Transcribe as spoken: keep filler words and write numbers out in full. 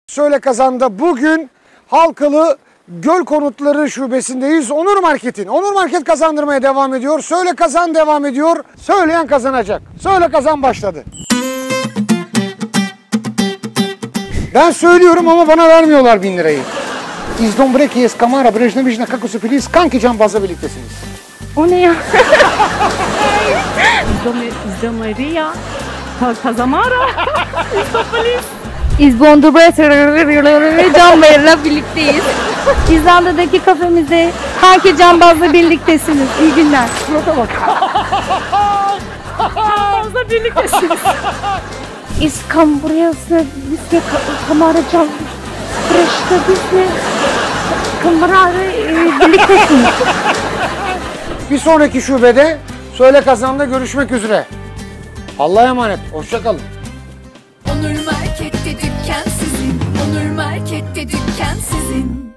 Söyle Kazan'da bugün Halkalı Göl Konutları Şubesindeyiz. Onur Market'in. Onur Market kazandırmaya devam ediyor. Söyle Kazan devam ediyor. Söyleyen kazanacak. Söyle Kazan başladı. Ben söylüyorum ama bana vermiyorlar bin lirayı. İzdombreki eskamara brejnevijna kakosu filiz kanki cambazla birliktesiniz. O ne ya? İzdomariya, Kazamara, İstopolis. İzbondurbreki Canbayır'la birlikteyiz. İzlanda'daki kafemizde kanki cambazla birliktesiniz. İyi günler. Surata bak. Cambazla birliktesiniz. İskambriyasına bizle kamara can. Breşte bizle kamara birliktesiniz. Bir sonraki şubede Söyle Kazan'da görüşmek üzere. Allah'a emanet. Hoşça kalın. Onur Market'te dükkan sizin. Onur Market'te dükkan sizin.